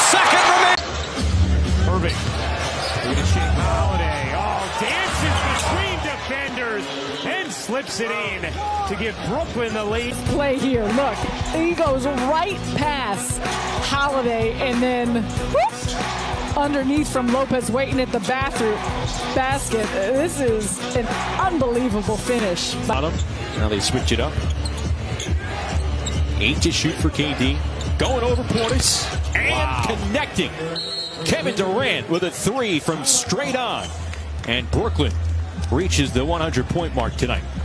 second remaining. Irving. Finishing Holiday. Oh, dances between defenders and slips it in to give Brooklyn the lead. Play here. Look, he goes right past Holiday and then whoop, underneath from Lopez waiting at the basket. This is an unbelievable finish. Bottom. Now they switch it up. 8 to shoot for KD. Going over Portis and connecting. Kevin Durant with a 3 from straight on. And Brooklyn reaches the 100-point mark tonight.